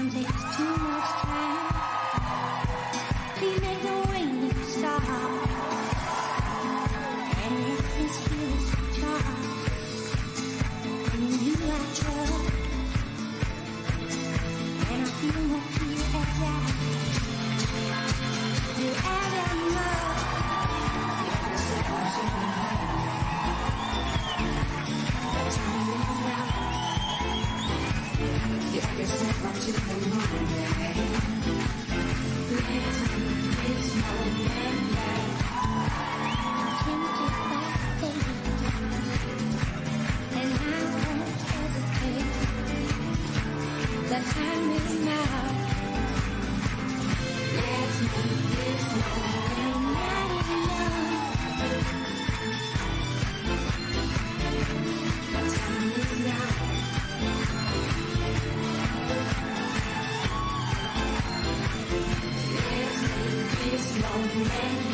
time takes too much time. Please make the rain stop. And if this feels charged, in you I trust. And I feel no fear as I do ever know. The time is now. Yeah, I can step up to the moment. Let's make this moment right. Can't get back, baby. And I won't hesitate. The time is now. Let's make this moment right. The time is now. Let's make this moment.